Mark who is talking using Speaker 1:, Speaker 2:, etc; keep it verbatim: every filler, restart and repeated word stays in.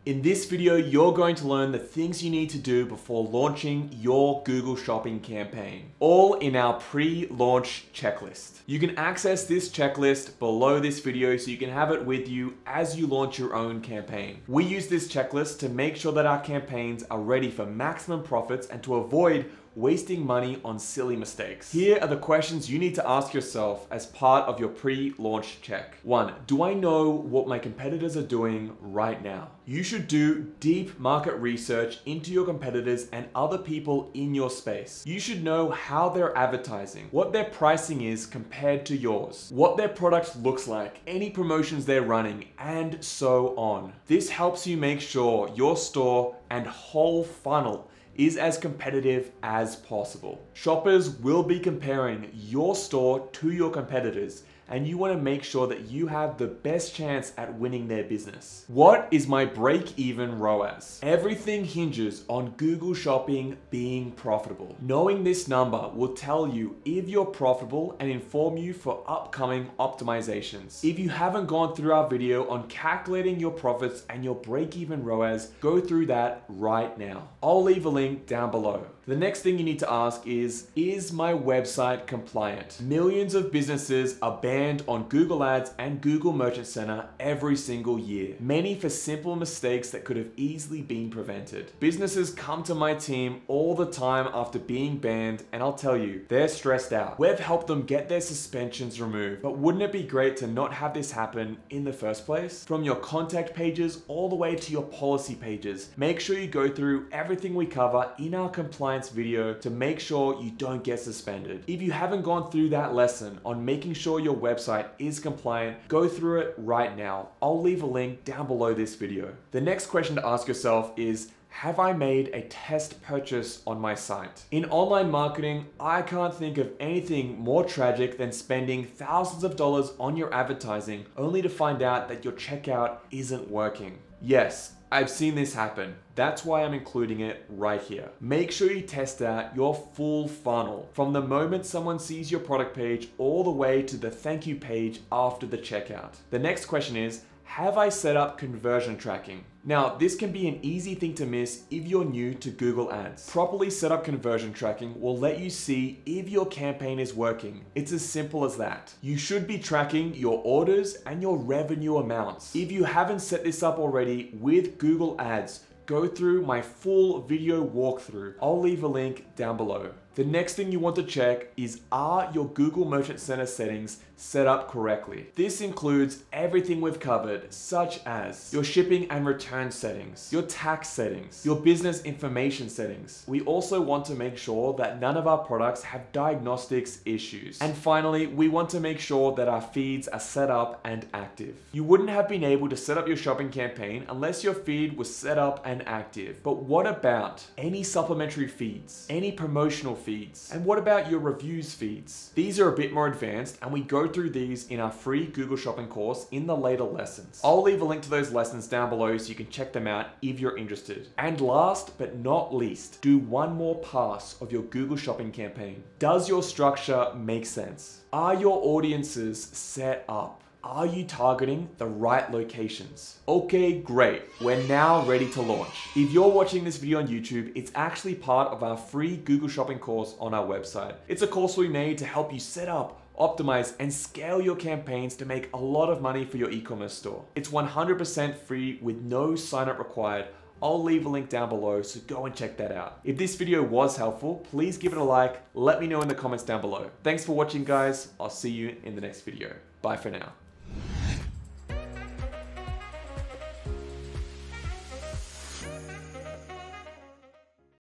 Speaker 1: In this video, you're going to learn the things you need to do before launching your Google Shopping campaign, all in our pre-launch checklist. You can access this checklist below this video so you can have it with you as you launch your own campaign. We use this checklist to make sure that our campaigns are ready for maximum profits and to avoid wasting money on silly mistakes. Here are the questions you need to ask yourself as part of your pre-launch check. One, do I know what my competitors are doing right now? You should do deep market research into your competitors and other people in your space. You should know how they're advertising, what their pricing is compared to yours, what their product looks like, any promotions they're running, and so on. This helps you make sure your store and whole funnel is as competitive as possible. Shoppers will be comparing your store to your competitors, and you want to make sure that you have the best chance at winning their business. What is my break-even R O A S? Everything hinges on Google Shopping being profitable. Knowing this number will tell you if you're profitable and inform you for upcoming optimizations. If you haven't gone through our video on calculating your profits and your break-even R O A S, go through that right now. I'll leave a link down below. The next thing you need to ask is, is my website compliant? Millions of businesses are banned on Google Ads and Google Merchant Center every single year. Many for simple mistakes that could have easily been prevented. Businesses come to my team all the time after being banned, and I'll tell you, they're stressed out. We've helped them get their suspensions removed, but wouldn't it be great to not have this happen in the first place? From your contact pages all the way to your policy pages, make sure you go through everything we cover in our compliance video to make sure you don't get suspended. If you haven't gone through that lesson on making sure your website is compliant, go through it right now. I'll leave a link down below this video. The next question to ask yourself is, have I made a test purchase on my site? In online marketing, I can't think of anything more tragic than spending thousands of dollars on your advertising only to find out that your checkout isn't working. Yes, I've seen this happen. That's why I'm including it right here. Make sure you test out your full funnel from the moment someone sees your product page all the way to the thank you page after the checkout. The next question is, have I set up conversion tracking? Now, this can be an easy thing to miss if you're new to Google Ads. Properly set up conversion tracking will let you see if your campaign is working. It's as simple as that. You should be tracking your orders and your revenue amounts. If you haven't set this up already with Google Ads, go through my full video walkthrough. I'll leave a link down below. The next thing you want to check is, are your Google Merchant Center settings set up correctly? This includes everything we've covered, such as your shipping and return settings, your tax settings, your business information settings. We also want to make sure that none of our products have diagnostics issues. And finally, we want to make sure that our feeds are set up and active. You wouldn't have been able to set up your shopping campaign unless your feed was set up and active. But what about any supplementary feeds, any promotional feeds? feeds? And what about your reviews feeds? These are a bit more advanced, and we go through these in our free Google Shopping course in the later lessons. I'll leave a link to those lessons down below so you can check them out if you're interested. And last but not least, do one more pass of your Google Shopping campaign. Does your structure make sense? Are your audiences set up? Are you targeting the right locations? Okay, great. We're now ready to launch. If you're watching this video on YouTube, it's actually part of our free Google Shopping course on our website. It's a course we made to help you set up, optimize, and scale your campaigns to make a lot of money for your e-commerce store. It's one hundred percent free with no sign-up required. I'll leave a link down below, so go and check that out. If this video was helpful, please give it a like. Let me know in the comments down below. Thanks for watching, guys. I'll see you in the next video. Bye for now.